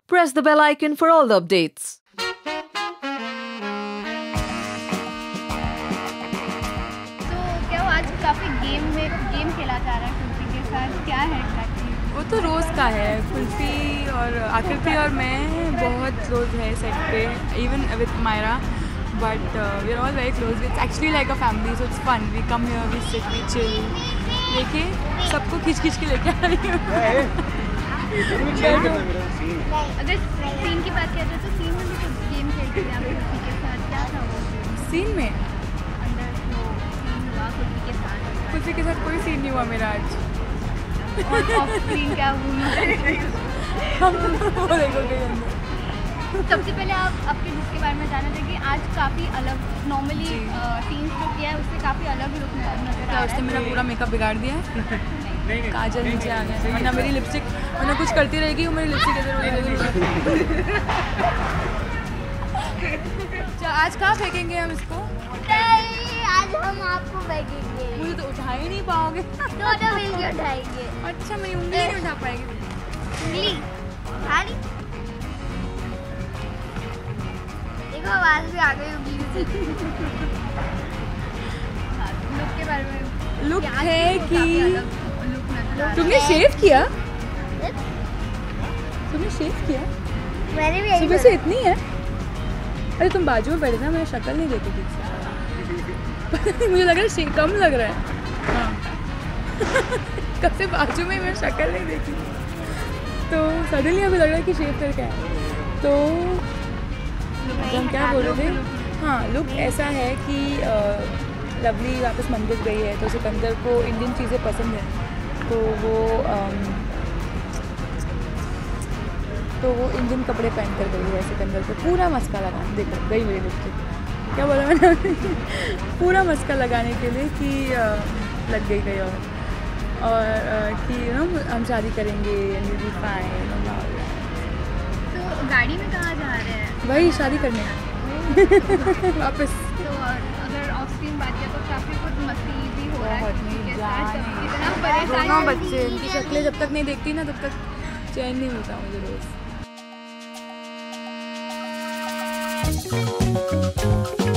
press the bell icon for all the updates. तो क्या वो आज काफ़ी गेम खेला जा रहा है कुल्फी के साथ, क्या है एग्जैक्टली? वो तो रोज़ का है। कुल्फी और आकृति और मैं बहुत क्लोज है सेट पे, even with Myra, but we are all very close. It's actually like a family, so it's fun. We come here, we sit, we chill. देखिए सबको खींच के लेके आ रही हूँ। अगर सीन की बात किया जाए तो सीन में भी कुछ गेम खेलते थे आप कुल्फी के साथ, क्या था वो? सीन में अंदर जो सीन हुआ कुल्फी के साथ, कुल्फी के साथ कोई सीन नहीं हुआ मेरा आज। और ऑफ स्क्रीन क्या हुआ? हम वो देखो गए अंदर। सबसे पहले आप आपके लुक के बारे में जाना था कि आज काफ़ी अलग, नॉर्मली सीन्स जो किया है उससे काफ़ी अलग लुक नजर आ रहा है। उसने मेरा पूरा मेकअप बिगाड़ दिया है। काजल नीचे आ गया, वरना मेरी लिपस्टिक, वरना कुछ करती रहेगी वो मेरी लिपस्टिक इधर। आज कहाँ फेंकेंगे हम इसको? आज हम आपको फेंकेंगे। मुझे तो उठा ही नहीं पाओगे। दोनों मिलके उठाएंगे। अच्छा मेरी उंगली नहीं उठा पाएगी। उंगली खाली देखो, आवाज भी आ गई उंगली से। लुक के बारे में लुक क्या है कि लुक नजर आ रहा तुमने है। शेव किया? तुमने शेव किया? मैंने भी सुबह से इतनी है? अरे तुम बाजू में बैठे ना, मैं शक्ल नहीं देखी ठीक से। पता नहीं, मुझे लग रहा है कम लग रहा है। हाँ। कब से बाजू में मैं शक्ल नहीं देखी, तो सडनली अभी लग रहा है कि शेव करके आया। तो हम क्या बोल रहे थे? हाँ, लुक ऐसा है कि लवली वापस मंदिर गई है, तो सिकंदर को इंडियन चीज़ें पसंद है, तो वो इंडियन कपड़े पहन कर गई है सिकंदर को पूरा मस्का लगाने। देखो गई मेरी लिपस्टिक, क्या बोला मैंने? पूरा मस्का लगाने के लिए कि लग गई और कि हम शादी करेंगे एंड विल बी फाइन। तो गाड़ी में कहाँ जा रहे हैं? वही शादी करने वापस। तो अगर ऑफ स्क्रीन बात किया तो काफ़ी कुछ मस्ती भी हो रहा है बहुत कुल्फी के जान साथ। है। इतना परेशान दोनों बच्चे, इनकी शक्लें जब तक नहीं देखती ना तब तक चैन नहीं मिलता मुझे रोज़।